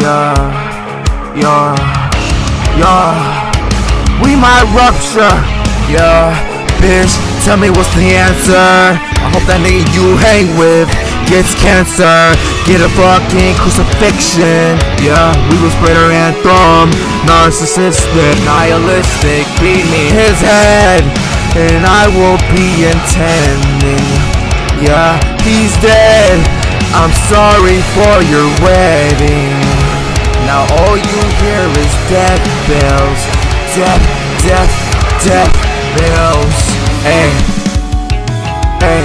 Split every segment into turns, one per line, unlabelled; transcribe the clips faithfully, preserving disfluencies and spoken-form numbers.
yeah, yeah, yeah. We might rupture, yeah. Bitch, tell me what's the answer. I hope that nigga you hang with gets cancer, get a fucking crucifixion. Yeah, we will spread our anthem. Narcissistic, nihilistic, beat me his head, and I will be intending. Yeah, he's dead. I'm sorry for your wedding. Now all you hear is death bells, death, death, death bells. Hey, hey.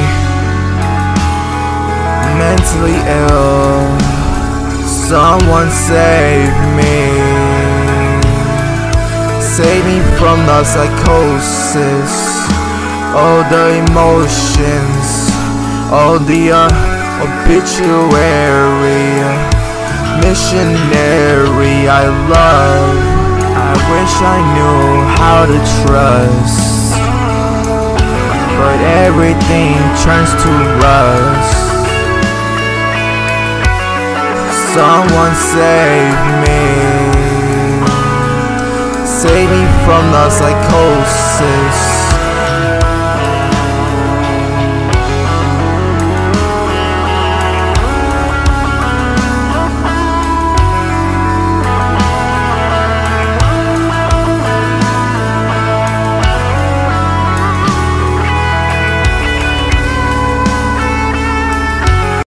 Mentally ill, someone save me. Save me from the psychosis, all the emotions, all the uh, obituary, missionary I love. I wish I knew how to trust, but everything turns to rust. Someone save me, save me from the psychosis.